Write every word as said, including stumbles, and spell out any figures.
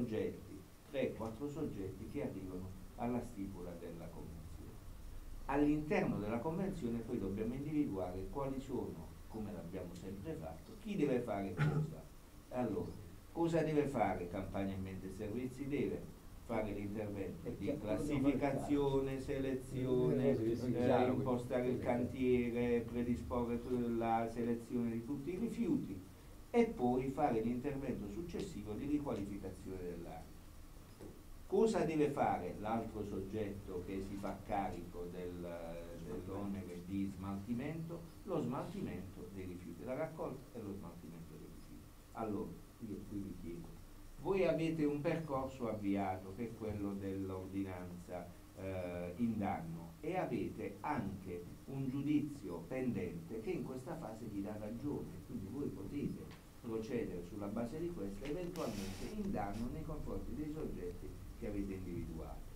soggetti, tre quattro soggetti che arrivano alla stipula della convenzione. All'interno della convenzione poi dobbiamo individuare quali sono, come l'abbiamo sempre fatto, chi deve fare cosa. Allora, cosa deve fare Campagna Ambiente Servizi? Deve fare l'intervento di classificazione, selezione, eh, impostare il cantiere, predisporre la selezione di tutti i rifiuti e poi fare l'intervento successivo di riqualificazione dell'area. Cosa deve fare l'altro soggetto che si fa carico del, dell'onere di smaltimento? Lo smaltimento dei rifiuti, la raccolta e lo smaltimento dei rifiuti. Allora, io qui vi chiedo, voi avete un percorso avviato che è quello dell'ordinanza eh, in danno e avete anche un giudizio pendente che in questa fase vi dà ragione, quindi voi potete procedere sulla base di questo eventualmente in danno nei confronti dei soggetti che avete individuato.